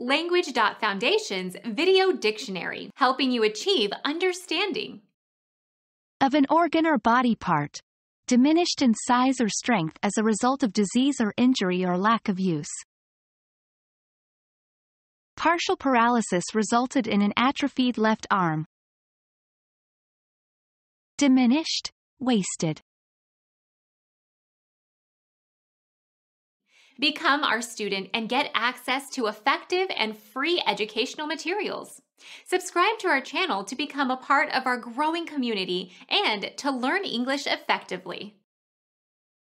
Language.Foundation's Video Dictionary, helping you achieve understanding. Of an organ or body part, diminished in size or strength as a result of disease or injury or lack of use. Partial paralysis resulted in an atrophied left arm. Diminished, wasted. Become our student and get access to effective and free educational materials. Subscribe to our channel to become a part of our growing community and to learn English effectively.